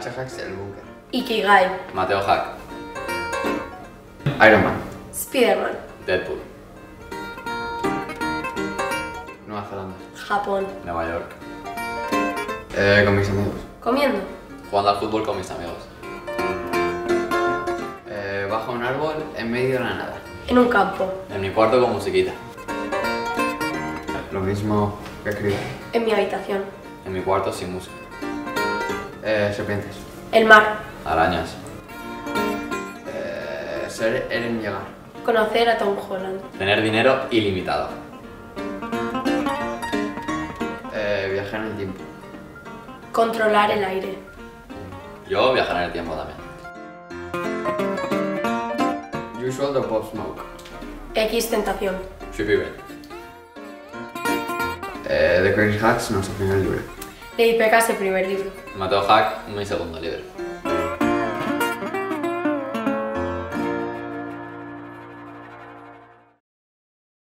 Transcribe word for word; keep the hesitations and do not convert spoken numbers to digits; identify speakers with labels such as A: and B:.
A: Nacho Hacks, El Búnker.
B: Ikigai.
C: Mateo Hack.
A: Iron Man.
B: Spiderman.
C: Deadpool.
A: Nueva Zelanda.
B: Japón.
C: Nueva York.
A: Eh, con mis amigos.
B: Comiendo.
C: Jugando al fútbol con mis amigos.
A: Eh, bajo un árbol en medio de la nada.
B: En un campo.
C: En mi cuarto con musiquita.
A: Lo mismo que escribir.
B: En mi habitación.
C: En mi cuarto sin música.
A: Eh, serpientes.
B: El mar.
C: Arañas.
A: Eh, ser Eren Yeager.
B: Conocer a Tom Holland.
C: Tener dinero ilimitado.
A: Eh, viajar en el tiempo.
B: Controlar el aire.
C: Yo viajar en el tiempo también.
A: Usual de Pop Smoke.
B: X Tentación.
C: Shippy Red.
A: Eh, de Chris Hacks, nuestro primer libro.
B: Lady Pegas, el primer libro.
C: Mateo Hack, mi segundo libro.